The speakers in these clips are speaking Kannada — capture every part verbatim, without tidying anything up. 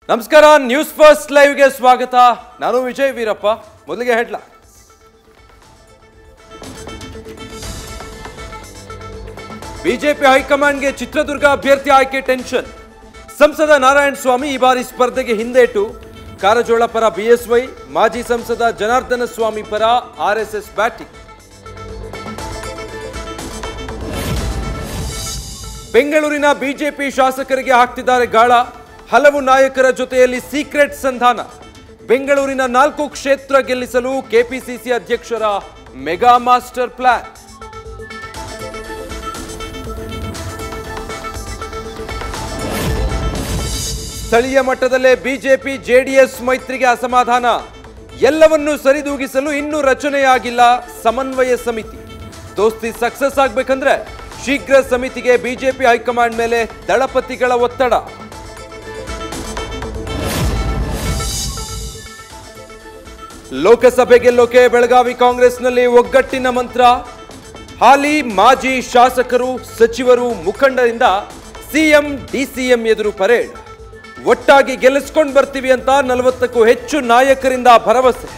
ನಮಸ್ಕಾರ ನ್ಯೂಸ್ ಫಸ್ಟ್ ಲೈವ್ ಗೆ ಸ್ವಾಗತ. ನಾನು ವಿಜಯ್ ವೀರಪ್ಪ. ಮೊದಲಿಗೆ ಹೆಡ್ಲೈನ್ಸ್. ಬಿಜೆಪಿ ಹೈಕಮಾಂಡ್ಗೆ ಚಿತ್ರದುರ್ಗ ಅಭ್ಯರ್ಥಿ ಆಯ್ಕೆ ಟೆನ್ಷನ್. ಸಂಸದ ನಾರಾಯಣ ಸ್ವಾಮಿ ಈ ಬಾರಿ ಸ್ಪರ್ಧೆಗೆ ಹಿಂದೇಟು. ಕಾರಜೋಳ ಪರ ಬಿಎಸ್ವೈ, ಮಾಜಿ ಸಂಸದ ಜನಾರ್ದನ ಸ್ವಾಮಿ ಪರ ಆರ್ಎಸ್ಎಸ್ ಬ್ಯಾಟಿಂಗ್. ಬೆಂಗಳೂರಿನ ಬಿಜೆಪಿ ಶಾಸಕರಿಗೆ ಹಾಕ್ತಿದ್ದಾರೆ ಗಾಳ. ಹಲವು ನಾಯಕರ ಜೊತೆಯಲ್ಲಿ ಸೀಕ್ರೆಟ್ ಸಂಧಾನ. ಬೆಂಗಳೂರಿನ ನಾಲ್ಕು ಕ್ಷೇತ್ರ ಗೆಲ್ಲಿಸಲು ಕೆಪಿಸಿಸಿ ಅಧ್ಯಕ್ಷರ ಮೆಗಾ ಮಾಸ್ಟರ್ ಪ್ಲಾನ್. ಸ್ಥಳೀಯ ಮಟ್ಟದಲ್ಲೇ ಬಿಜೆಪಿ ಜೆಡಿಎಸ್ ಮೈತ್ರಿಗೆ ಅಸಮಾಧಾನ. ಎಲ್ಲವನ್ನೂ ಸರಿದೂಗಿಸಲು ಇನ್ನೂ ರಚನೆಯಾಗಿಲ್ಲ ಸಮನ್ವಯ ಸಮಿತಿ. ದೋಸ್ತಿ ಸಕ್ಸಸ್ ಆಗಬೇಕಂದ್ರೆ ಶೀಘ್ರ ಸಮಿತಿಗೆ ಬಿಜೆಪಿ ಹೈಕಮಾಂಡ್ ಮೇಲೆ ದಳಪತಿಗಳ ಒತ್ತಡ. ಲೋಕಸಭೆ ಗೆಲ್ಲೋಕೆ ಬೆಳಗಾವಿ ಕಾಂಗ್ರೆಸ್ನಲ್ಲಿ ಒಗ್ಗಟ್ಟಿನ ಮಂತ್ರ. ಹಾಲಿ ಮಾಜಿ ಶಾಸಕರು, ಸಚಿವರು, ಮುಖಂಡರಿಂದ ಸಿಎಂ ಡಿಸಿಎಂ ಎದುರು ಪರೇಡ್. ಒಟ್ಟಾಗಿ ಗೆಲ್ಲಿಸ್ಕೊಂಡು ಬರ್ತೀವಿ ಅಂತ ನಲವತ್ತಕ್ಕೂ ಹೆಚ್ಚು ನಾಯಕರಿಂದ ಭರವಸೆ.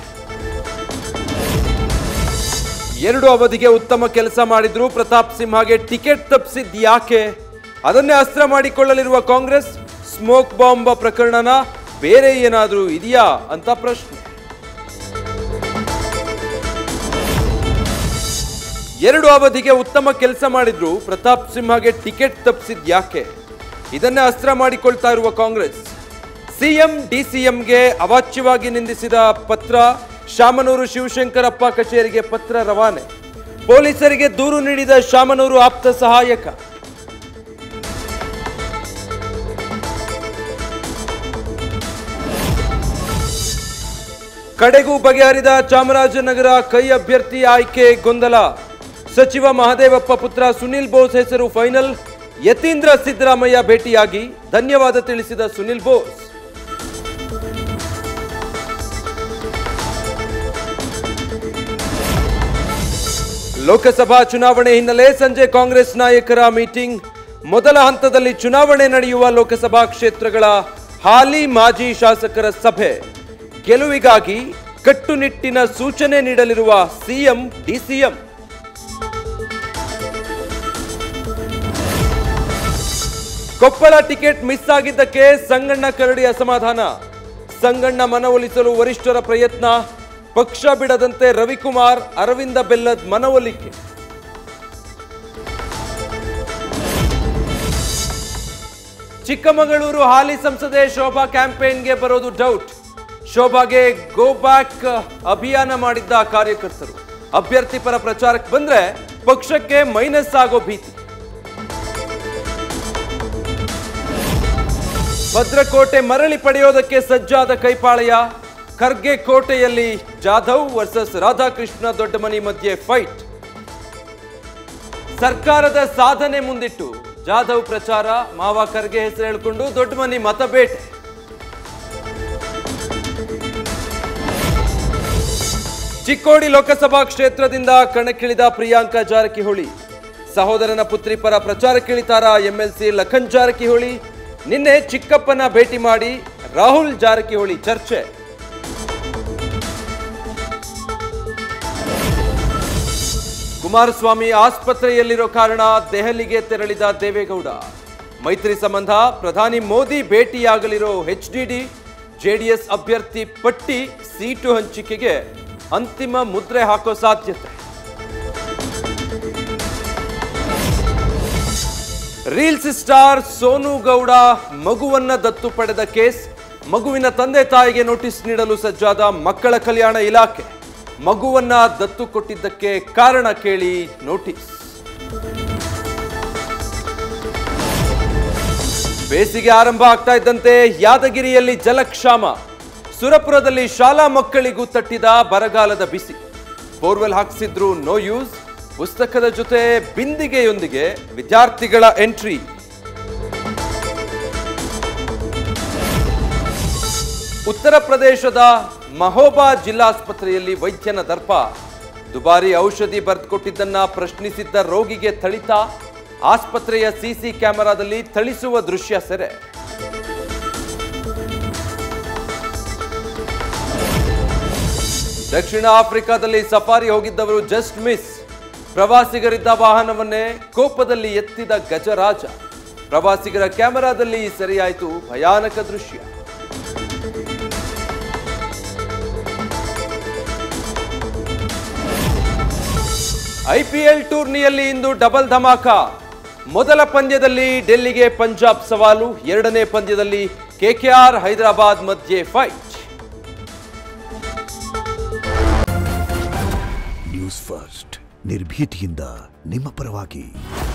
ಎರಡು ಅವಧಿಗೆ ಉತ್ತಮ ಕೆಲಸ ಮಾಡಿದ್ರು ಪ್ರತಾಪ್ ಸಿಂಹಗೆ ಟಿಕೆಟ್ ತಪ್ಪಿಸಿದ್ ಯಾಕೆ? ಅದನ್ನೇ ಅಸ್ತ್ರ ಮಾಡಿಕೊಳ್ಳಲಿರುವ ಕಾಂಗ್ರೆಸ್ ಸ್ಮೋಕ್ ಬಾಂಬ್ ಪ್ರಕರಣನ ಬೇರೆ ಏನಾದರೂ ಇದೆಯಾ ಅಂತ ಪ್ರಶ್ನೆ. ಎರಡು ಅವಧಿಗೆ ಉತ್ತಮ ಕೆಲಸ ಮಾಡಿದ್ರು ಪ್ರತಾಪ್ ಸಿಂಹಗೆ ಟಿಕೆಟ್ ತಪ್ಪಿಸಿದ್ ಯಾಕೆ? ಇದನ್ನೇ ಅಸ್ತ್ರ ಮಾಡಿಕೊಳ್ತಾ ಇರುವ ಕಾಂಗ್ರೆಸ್. ಸಿಎಂ ಡಿಸಿಎಂಗೆ ಅವಾಚ್ಯವಾಗಿ ನಿಂದಿಸಿದ ಪತ್ರ. ಶಾಮನೂರು ಶಿವಶಂಕರಪ್ಪ ಕಚೇರಿಗೆ ಪತ್ರ ರವಾನೆ. ಪೊಲೀಸರಿಗೆ ದೂರು ನೀಡಿದ ಶಾಮನೂರು ಆಪ್ತ ಸಹಾಯಕ. ಕಡೆಗೂ ಬಗೆಹರಿದ ಚಾಮರಾಜನಗರ ಕೈ ಅಭ್ಯರ್ಥಿ ಆಯ್ಕೆ ಗೊಂದಲ. ಸಚಿವ ಮಹದೇವಪ್ಪ ಪುತ್ರ ಸುನಿಲ್ ಬೋಸ್ ಹೆಸರು ಫೈನಲ್. ಯತೀಂದ್ರ ಸಿದ್ದರಾಮಯ್ಯ ಭೇಟಿಯಾಗಿ ಧನ್ಯವಾದ ತಿಳಿಸಿದ ಸುನಿಲ್ ಬೋಸ್. ಲೋಕಸಭಾ ಚುನಾವಣೆ ಹಿನ್ನೆಲೆ ಸಂಜೆ ಕಾಂಗ್ರೆಸ್ ನಾಯಕರ ಮೀಟಿಂಗ್. ಮೊದಲ ಹಂತದಲ್ಲಿ ಚುನಾವಣೆ ನಡೆಯುವ ಲೋಕಸಭಾ ಕ್ಷೇತ್ರಗಳ ಹಾಲಿ ಮಾಜಿ ಶಾಸಕರ ಸಭೆ. ಗೆಲುವಿಗಾಗಿ ಕಟ್ಟುನಿಟ್ಟಿನ ಸೂಚನೆ ನೀಡಲಿರುವ CM DCM. Koppal ticket miss ಆಗಿದ್ದಕ್ಕೆ ಸಂಗಣ್ಣ ಕರಡಿ ಅಸಮಾಧಾನ. ಸಂಗಣ್ಣ ಮನವೊಲಿಸಲು ವರಿಷ್ಠರ ಪ್ರಯತ್ನ. ಪಕ್ಷ ಬಿಡದಂತೆ ರವಿಕುಮಾರ್, ಅರವಿಂದ ಬೆಲ್ಲದ್ ಮನವೊಲಿಕೆ. ಚಿಕ್ಕಮಗಳೂರು ಹಾಲಿ ಸಂಸದೆ ಶೋಭಾ ಕ್ಯಾಂಪೇನ್ಗೆ ಬರೋದು ಡೌಟ್. ಶೋಭಾಗೆ ಗೋ ಬ್ಯಾಕ್ ಅಭಿಯಾನ ಮಾಡಿದ್ದ ಕಾರ್ಯಕರ್ತರು ಅಭ್ಯರ್ಥಿ ಪರ ಪ್ರಚಾರಕ್ಕೆ ಬಂದ್ರೆ ಪಕ್ಷಕ್ಕೆ ಮೈನಸ್ ಆಗೋ ಭೀತಿ. ಭದ್ರಕೋಟೆ ಮರಳಿ ಪಡೆಯೋದಕ್ಕೆ ಸಜ್ಜಾದ ಕೈಪಾಳಯ. ಖರ್ಗೆ ಕೋಟೆಯಲ್ಲಿ ಜಾಧವ್ ವರ್ಸಸ್ ರಾಧಾಕೃಷ್ಣ ದೊಡ್ಡಮನಿ ಮಧ್ಯೆ ಫೈಟ್. ಸರ್ಕಾರದ ಸಾಧನೆ ಮುಂದಿಟ್ಟು ಜಾಧವ್ ಪ್ರಚಾರ. ಮಾವ ಖರ್ಗೆ ಹೆಸರು ಹೇಳಿಕೊಂಡು ದೊಡ್ಡಮನಿ ಮತಬೇಟೆ. ಚಿಕ್ಕೋಡಿ ಲೋಕಸಭಾ ಕ್ಷೇತ್ರದಿಂದ ಕಣಕ್ಕಿಳಿದ ಪ್ರಿಯಾಂಕಾ ಜಾರಕಿಹೊಳಿ. ಸಹೋದರನ ಪುತ್ರಿ ಪರ ಪ್ರಚಾರಕ್ಕಿಳಿತಾರ ಎಂಎಲ್ಸಿ ಲಖನ್ ಜಾರಕಿಹೊಳಿ. ನಿನ್ನೆ ಚಿಕ್ಕಪ್ಪನ ಭೇಟಿ ಮಾಡಿ ರಾಹುಲ್ ಜಾರಕಿಹೊಳಿ ಚರ್ಚೆ. ಕುಮಾರಸ್ವಾಮಿ ಆಸ್ಪತ್ರೆಯಲ್ಲಿರೋ ಕಾರಣ ದೆಹಲಿಗೆ ತೆರಳಿದ ದೇವೇಗೌಡ. ಮೈತ್ರಿ ಸಂಬಂಧ ಪ್ರಧಾನಿ ಮೋದಿ ಭೇಟಿಯಾಗಲಿರೋ ಎಚ್ಡಿಡಿ. ಜೆಡಿಎಸ್ ಅಭ್ಯರ್ಥಿ ಪಟ್ಟಿ ಸೀಟು ಹಂಚಿಕೆಗೆ ಅಂತಿಮ ಮುದ್ರೆ ಹಾಕೋ ಸಾಧ್ಯತೆ. ರೀಲ್ಸ್ ಸ್ಟಾರ್ ಸೋನು ಗೌಡ ಮಗುವನ್ನ ದತ್ತು ಪಡೆದ ಕೇಸ್. ಮಗುವಿನ ತಂದೆ ತಾಯಿಗೆ ನೋಟಿಸ್ ನೀಡಲು ಸಜ್ಜಾದ ಮಕ್ಕಳ ಕಲ್ಯಾಣ ಇಲಾಖೆ. ಮಗುವನ್ನ ದತ್ತು ಕೊಟ್ಟಿದ್ದಕ್ಕೆ ಕಾರಣ ಕೇಳಿ ನೋಟಿಸ್. ಬೇಸಿಗೆ ಆರಂಭ ಆಗ್ತಾ ಇದ್ದಂತೆ ಯಾದಗಿರಿಯಲ್ಲಿ ಜಲಕ್ಷಾಮ. ಸುರಪುರದಲ್ಲಿ ಶಾಲಾ ಮಕ್ಕಳಿಗೂ ತಟ್ಟಿದ ಬರಗಾಲದ ಬಿಸಿ. ಬೋರ್ವೆಲ್ ಹಾಕಿಸಿದ್ರು ನೋ ಯೂಸ್. ಪುಸ್ತಕದ ಜೊತೆ ಬಿಂದಿಗೆಯೊಂದಿಗೆ ವಿದ್ಯಾರ್ಥಿಗಳ ಎಂಟ್ರಿ. ಉತ್ತರ ಪ್ರದೇಶದ ಮಹೋಬಾ ಜಿಲ್ಲಾಸ್ಪತ್ರೆಯಲ್ಲಿ ವೈದ್ಯನ ದರ್ಪ. ದುಬಾರಿ ಔಷಧಿ ಬರೆದುಕೊಟ್ಟಿದ್ದನ್ನ ಪ್ರಶ್ನಿಸಿದ್ದ ರೋಗಿಗೆ ಥಳಿತ. ಆಸ್ಪತ್ರೆಯ ಸಿಸಿ ಕ್ಯಾಮೆರಾದಲ್ಲಿ ಥಳಿಸುವ ದೃಶ್ಯ ಸೆರೆ. ದಕ್ಷಿಣ ಆಫ್ರಿಕಾದಲ್ಲಿ ಸಫಾರಿ ಹೋಗಿದ್ದವರು ಜಸ್ಟ್ ಮಿಸ್. ಪ್ರವಾಸಿಗರಿದ್ದ ವಾಹನವನ್ನೇ ಕೋಪದಲ್ಲಿ ಎತ್ತಿದ ಗಜರಾಜ. ಪ್ರವಾಸಿಗರ ಕ್ಯಾಮೆರಾದಲ್ಲಿ ಸೆರೆಯಾಯಿತು ಭಯಾನಕ ದೃಶ್ಯ. ಐಪಿಎಲ್ ಟೂರ್ನಿಯಲ್ಲಿ ಇಂದು ಡಬಲ್ ಧಮಾಕ. ಮೊದಲ ಪಂದ್ಯದಲ್ಲಿ ಡೆಲ್ಲಿಗೆ ಪಂಜಾಬ್ ಸವಾಲು, ಎರಡನೇ ಪಂದ್ಯದಲ್ಲಿ ಕೆಕೆಆರ್ ಹೈದರಾಬಾದ್ ಮಧ್ಯೆ ಫೈಟ್. ನ್ಯೂಸ್ ಫಸ್ಟ್ ನಿರ್ಭೀತಿಯಿಂದ ನಿಮ್ಮ ಪರವಾಗಿ.